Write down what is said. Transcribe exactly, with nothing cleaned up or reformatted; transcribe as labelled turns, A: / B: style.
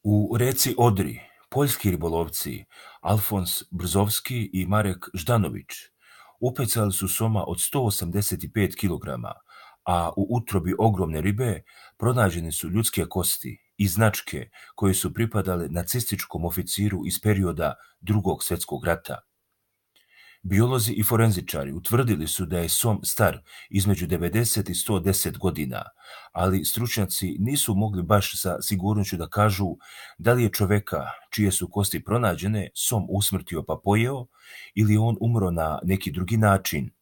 A: U reci Odri poljski ribolovci Alfons Brzovski i Marek Ždanović upecali su soma od sto osamdeset pet kilograma, a u utrobi ogromne ribe pronađene su ljudske kosti i značke koje su pripadale nacističkom oficiru iz perioda Drugog svjetskog rata. Biolozi i forenzičari utvrdili su da je som star između devedeset i sto deset godina, ali stručnjaci nisu mogli baš sa sigurnošću da kažu da li je čoveka čije su kosti pronađene som usmrtio pa pojeo ili on umro na neki drugi način.